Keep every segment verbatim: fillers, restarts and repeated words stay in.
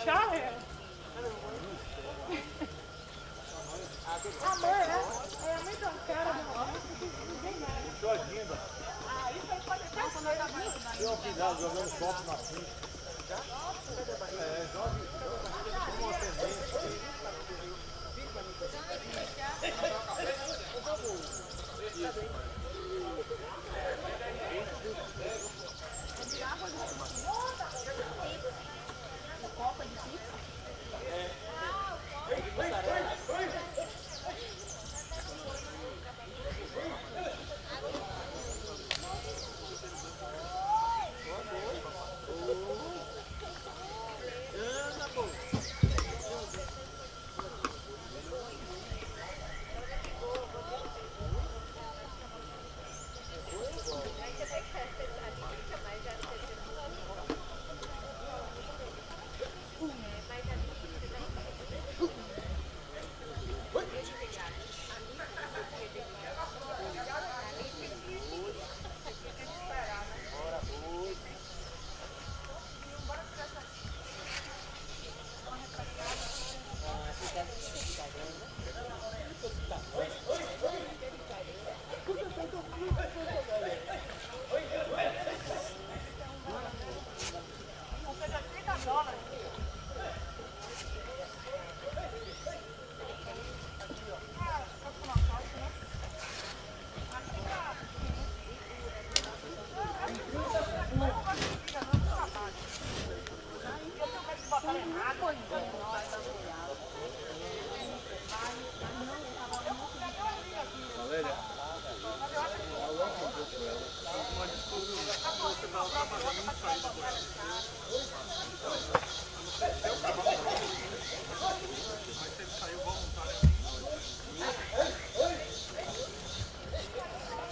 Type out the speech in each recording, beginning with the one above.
puxar ela. A mãe, né? É a mãe tão cara, não. Não tem nada. Puxou a guinda. Ah, isso aí pode até quando eu tava aí. Deu uma pilhada jogando copo na frente. É, joga. Como uma tendência.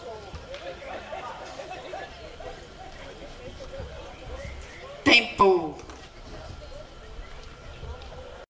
Tempo.